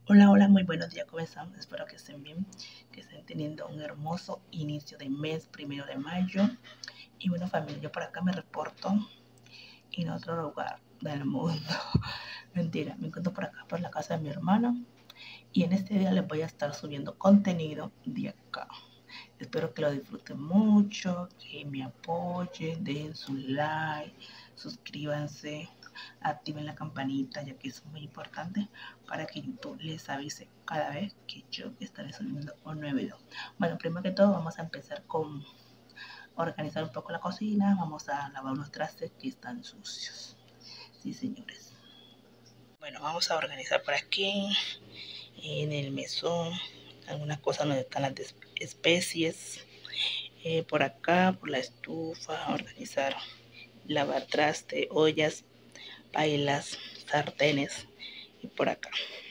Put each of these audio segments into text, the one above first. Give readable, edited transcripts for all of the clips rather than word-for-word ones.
Hola, hola, muy buenos días, ¿cómo están? Espero que estén bien, que estén teniendo un hermoso inicio de mes, 1 de mayo. Y bueno, familia, yo por acá me reporto en otro lugar del mundo. Mentira, me encuentro por acá, por la casa de mi hermana. Y en este día les voy a estar subiendo contenido de acá. Espero que lo disfruten mucho, que me apoyen, den su like, suscríbanse, activen la campanita, ya que es muy importante para que YouTube les avise cada vez que yo estaré subiendo un nuevo video. Bueno, primero que todo vamos a empezar con organizar un poco la cocina. Vamos a lavar los trastes que están sucios. Sí, señores. Bueno, vamos a organizar por aquí en el mesón algunas cosas donde están las especies. Por acá, por la estufa, organizar, lavar traste, ollas, pailas, sartenes y por acá.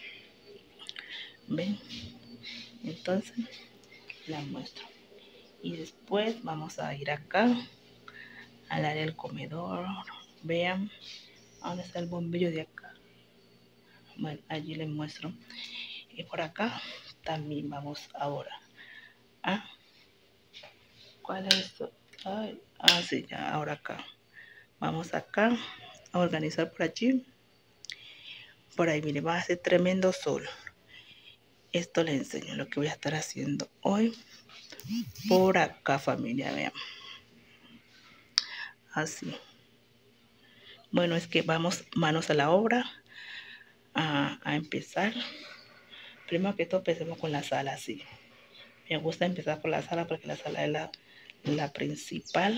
¿Ven? Entonces la muestro. Y después vamos a ir acá al área del comedor. Vean dónde está el bombillo de acá. Bueno, allí les muestro. Y por acá también vamos ahora a... ¿Cuál es esto? Ay, sí, ya, ahora acá. Vamos acá a organizar por allí. Por ahí, mire, va a hacer tremendo sol. Esto les enseño lo que voy a estar haciendo hoy. Por acá, familia, vean. Así. Bueno, es que vamos manos a la obra a empezar. Primero que todo, empecemos con la sala, así. Me gusta empezar por la sala porque la sala es la principal.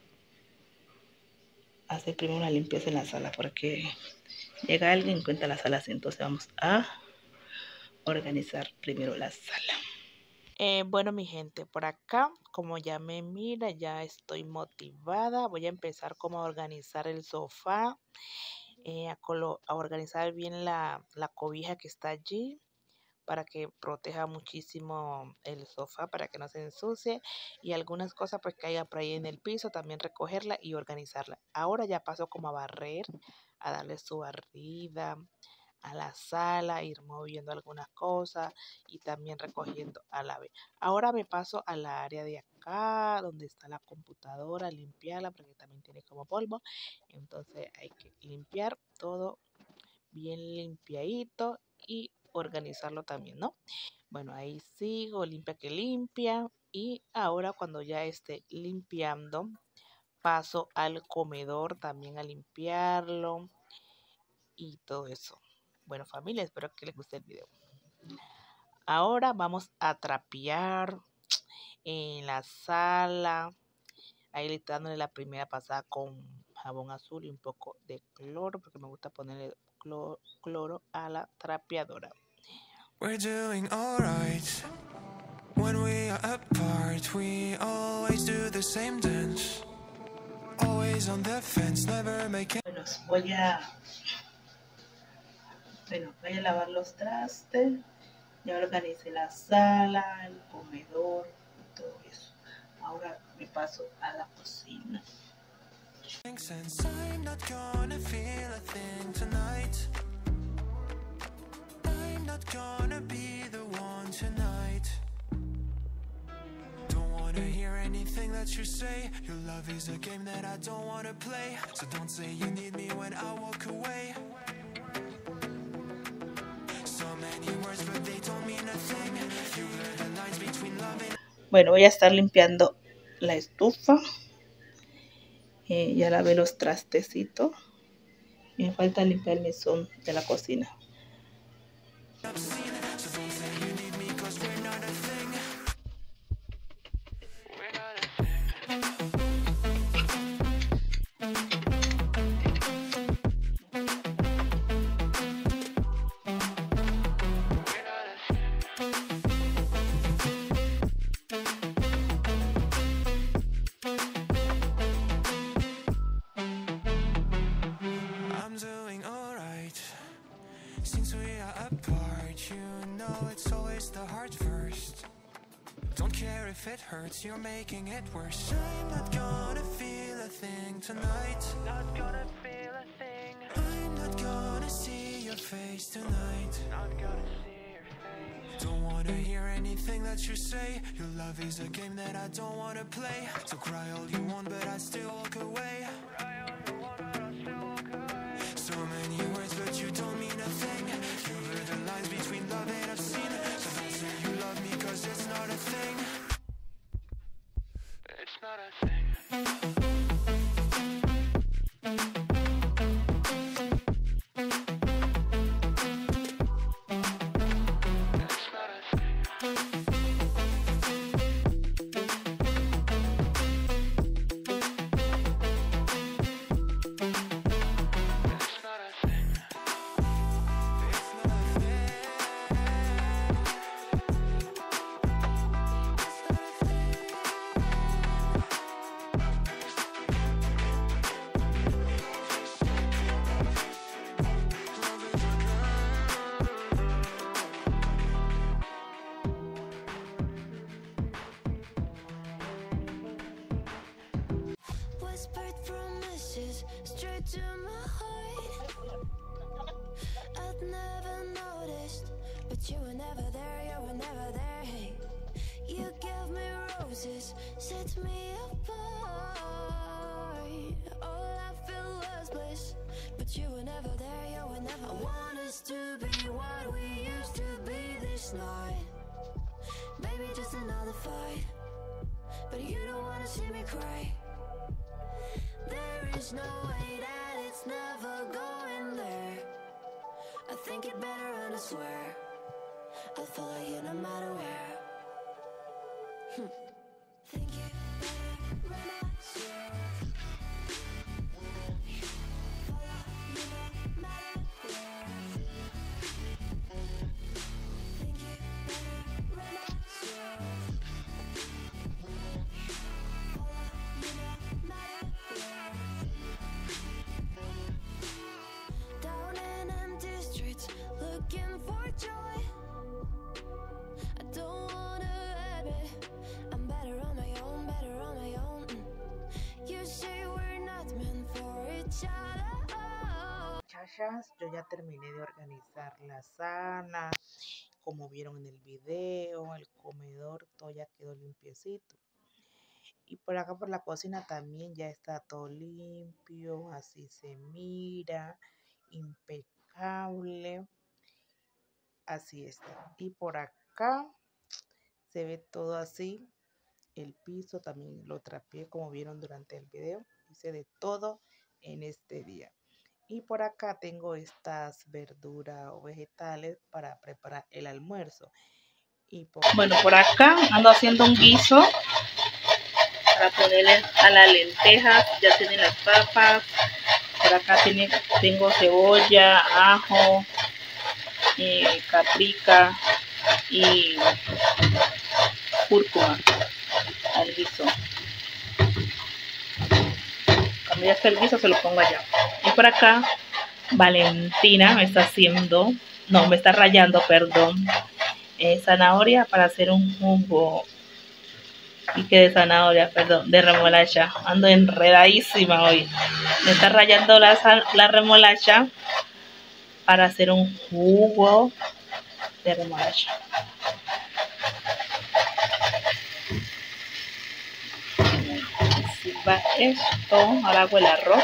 Hacer primero la limpieza en la sala porque llega alguien y cuenta la sala así. Entonces vamos a organizar primero la sala. Bueno, mi gente, por acá, como ya me mira, ya estoy motivada. Voy a empezar como a organizar el sofá, a organizar bien la cobija que está allí para que proteja muchísimo el sofá, para que no se ensucie y algunas cosas pues que haya por ahí en el piso, también recogerla y organizarla. Ahora ya paso como a barrer, a darle su barrida a la sala, ir moviendo algunas cosas y también recogiendo a la vez. Ahora me paso a la área de acá, donde está la computadora, limpiarla porque también tiene como polvo. Entonces hay que limpiar todo bien limpiadito y organizarlo también, ¿no? Bueno, ahí sigo, limpia que limpia. Y ahora cuando ya esté limpiando, paso al comedor también a limpiarlo y todo eso. Bueno, familia, espero que les guste el video. Ahora vamos a trapear en la sala. Ahí le estoy dándole la primera pasada con jabón azul y un poco de cloro, porque me gusta ponerle cloro a la trapeadora. We're doing alright. When we are apart, we always do the same dance. Always on the fence, never make it. Bueno, voy a lavar los trastes. Ya organicé la sala, el comedor, todo eso. Ahora me paso a la cocina. Sense. I'm not gonna feel a thing tonight. I'm not gonna be the one tonight. Don't wanna hear anything that you say. Your love is a game that I don't wanna play. So don't say you need me when I walk away. So many words but they don't mean a thing. You blur the lines between love and... Bueno, voy a estar limpiando la estufa. Ya lavé los trastecitos. Me falta limpiar el mesón de la cocina. I'm doing alright. Since we are apart, you know it's always the heart first. Don't care if it hurts, you're making it worse. I'm not gonna feel a thing tonight. Not gonna feel a thing. I'm not gonna see your face tonight. Not gonna see wanna hear anything that you say. Your love is a game that I don't wanna play. So cry all you want, but I still walk away. So many words, but you don't mean a thing. You blur the lines between love and obscene. So don't say you love me, cause it's not a thing. It's not a thing. Whispered promises straight to my heart. I'd never noticed, but you were never there, you were never there. Hey, you gave me roses, set me apart. All I feel was bliss, but you were never there, you were never. I want us to be what we used to be this night. Maybe just another fight, but you don't wanna see me cry. There is no way that it's never going there. I think it better and I swear I'll follow you no matter where. Think it better when I swear follow you no matter where. Think it better when I swear follow you no matter where. Down in empty streets, looking for joy. I don't wanna admit I'm better on my own, better on my own. You say we're not meant for each other. Muchachas, yo ya terminé de organizar la sala. Como vieron en el video, el comedor todo ya quedó limpiecito. Y por acá por la cocina también ya está todo limpio, así se mira, impecable. Así está. Y por acá se ve todo así. El piso también lo trapeé como vieron durante el video. Hice de todo en este día. Y por acá tengo estas verduras o vegetales para preparar el almuerzo. Bueno, por acá ando haciendo un guiso para ponerle a las lentejas. Ya tienen las papas. Por acá tengo cebolla, ajo, paprika y cúrcuma al guiso. Cuando ya esté el guiso se lo pongo allá. Y por acá Valentina me está rallando, perdón, zanahoria para hacer un jugo. Y que de zanahoria, perdón, de remolacha. Ando enredadísima hoy. Me está rallando la remolacha para hacer un jugo de remolacha. Así va esto. Ahora hago el arroz.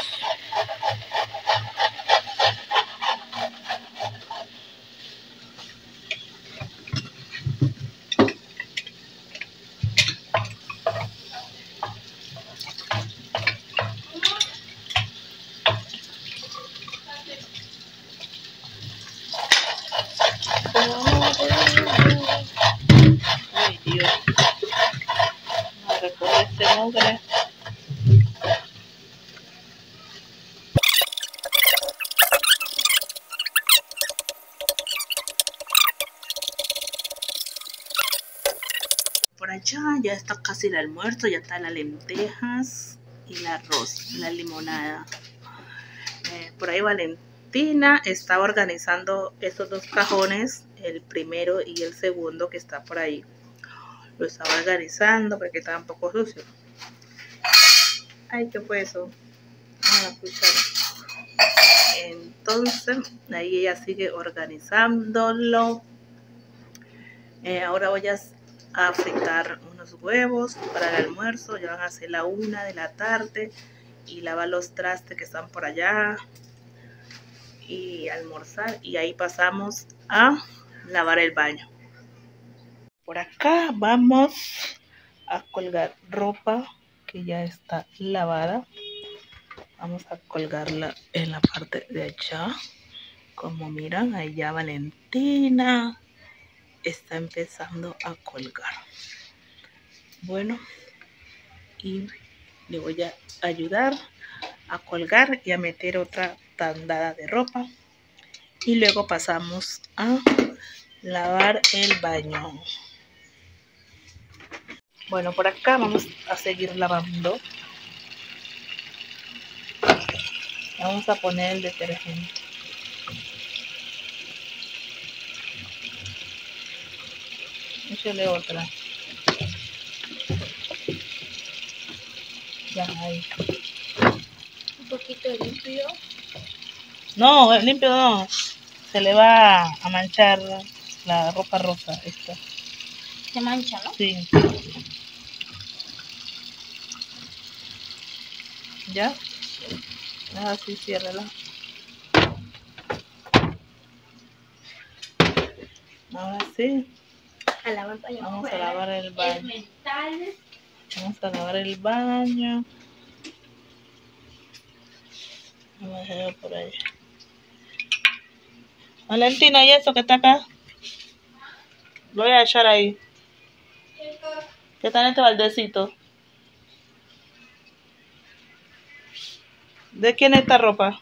Ay, Dios. Vamos a recoger este mugre. Por allá ya está casi el almuerzo, ya están las lentejas y el arroz, la limonada. Por ahí Valentina está organizando estos dos cajones, el primero y el segundo que está por ahí. Lo estaba organizando porque estaba un poco sucio. Ay, ¿qué fue eso? Ah, la cuchara. Entonces, ahí ella sigue organizándolo. Ahora voy a fritar unos huevos para el almuerzo. Ya van a ser la 1 de la tarde y lavar los trastes que están por allá y almorzar, y ahí pasamos a lavar el baño. Por acá vamos a colgar ropa que ya está lavada. Vamos a colgarla en la parte de allá. Como miran, ahí ya Valentina está empezando a colgar. Bueno, y le voy a ayudar a colgar y a meter otra tandada de ropa. Y luego pasamos a lavar el baño. Bueno, por acá vamos a seguir lavando. Vamos a poner el detergente. Échale otra. Ya, ahí. Un poquito limpio. No, limpio no. Se le va a manchar la ropa rosa esta. Se mancha, ¿no? Sí. ¿Ya? Así, ciérrala. Ahora sí. A lavar el baño. Vamos a lavar el baño. Vamos a lavar el baño. Vamos a dejarlo por ahí. Valentina, ¿y eso que está acá? Lo voy a echar ahí. ¿Qué está en este baldecito? ¿De quién es esta ropa?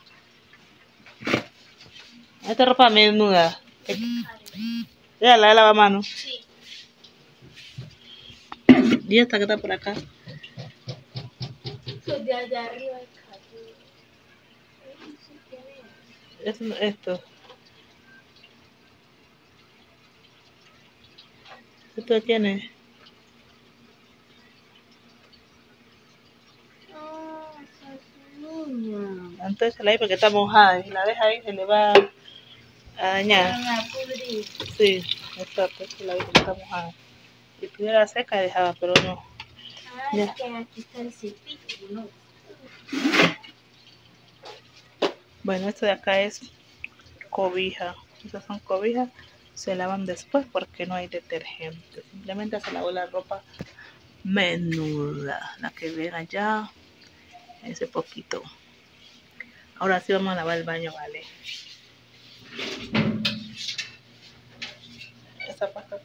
Esta ropa menuda. Ya la de lavamanos. Sí. Y esta que está por acá. De allá arriba el Esto. ¿Esto de quién es? Entonces la ahí porque está mojada. Y la deja ahí, se le va a dañar. Sí, exacto. La ahí porque está mojada. Si estuviera seca dejaba, pero no. Ya. que aquí está el cepillo, ¿no? Bueno, esto de acá es cobija. Esas son cobijas. Se lavan después porque no hay detergente. Simplemente se lavó la ropa menuda. La que ven allá. Ese poquito. Ahora sí vamos a lavar el baño, vale. Esa pasta.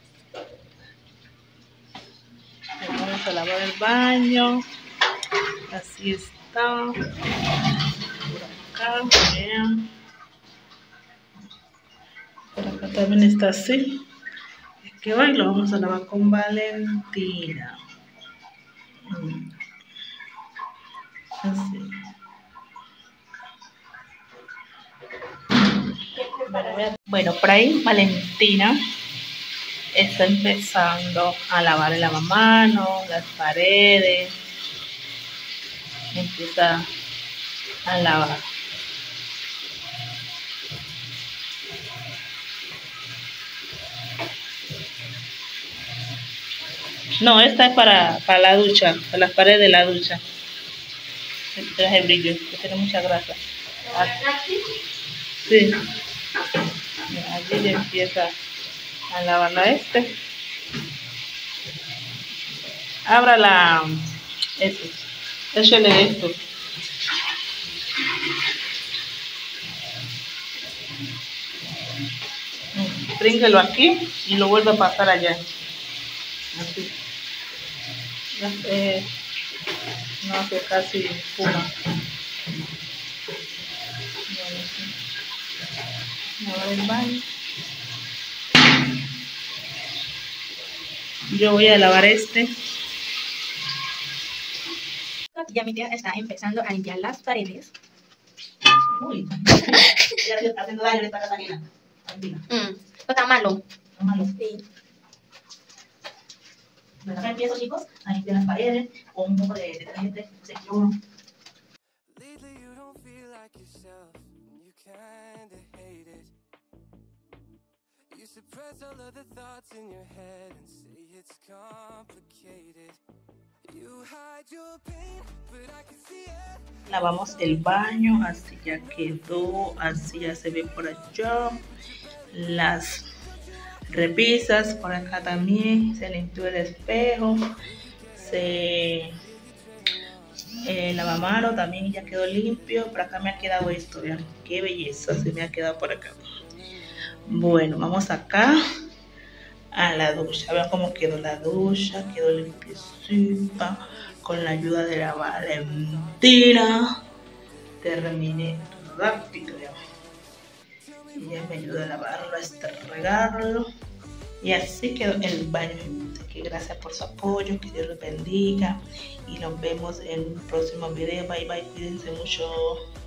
Vamos a lavar el baño. Así está. Por acá, vean. Por acá también está así. Es que hoy lo vamos a lavar con Valentina. Así. Bueno, por ahí Valentina está empezando a lavar el lavamanos, las paredes. Empieza a lavar. No, esta es para la ducha, para las paredes de la ducha. Este es el brillo, que tiene mucha grasa. Sí. Allí ya empieza a lavarla este. Ábrala. Eso. Échale esto. Trínquelo aquí y lo vuelve a pasar allá. Así. No hace casi espuma. Bueno, sí. Lavar el baño. Yo voy a lavar este. Ya mi tía está empezando a limpiar las paredes. Uy, ya está haciendo daño en esta casa ajena. Está malo. Está malo. Sí. Bueno, acá empiezo, chicos, a limpiar las paredes con un poco de detergente, sección. Lately you don't feel like yourself, you kinda hate it. You suppress all of the thoughts in your head and say it's complicated. You hide your pain, but I can see it. Lavamos el baño, así ya quedó, así ya se ve por allá. Las repisas, por acá también se limpió el espejo. El lavamano también ya quedó limpio. Por acá me ha quedado esto, vean qué belleza se me ha quedado por acá. Bueno, vamos acá a la ducha. Vean cómo quedó la ducha, quedó limpiecita con la ayuda de la Valentina. Terminé rápido ya. Ella me ayuda a lavarlo, a estregarlo. Y así quedó el baño. Que gracias por su apoyo, que Dios los bendiga y nos vemos en un próximo video. Bye bye, cuídense mucho.